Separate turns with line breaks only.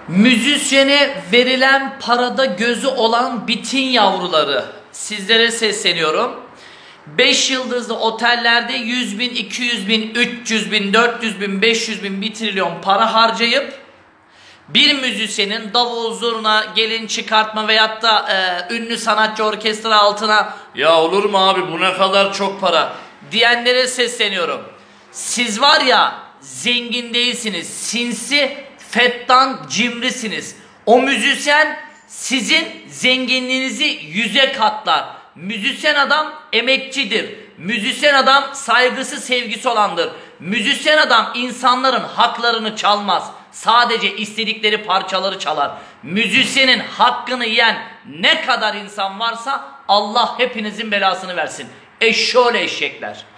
Müzisyene verilen parada gözü olan bitin yavruları, sizlere sesleniyorum. 5 yıldızlı otellerde 100 bin, 200 bin, 300 bin, 400 bin, 500 bin, 1 trilyon para harcayıp bir müzisyenin davul zurna, gelin çıkartma veyahut da ünlü sanatçı orkestra altına "ya olur mu abi, bu ne kadar çok para" diyenlere sesleniyorum. Siz var ya, zengin değilsiniz, sinsi, fettan, cimrisiniz. O müzisyen sizin zenginliğinizi 100'e katlar. Müzisyen adam emekçidir. Müzisyen adam saygısı, sevgisi olandır. Müzisyen adam insanların haklarını çalmaz. Sadece istedikleri parçaları çalar. Müzisyenin hakkını yiyen ne kadar insan varsa Allah hepinizin belasını versin. Eşşoğlu eşekler.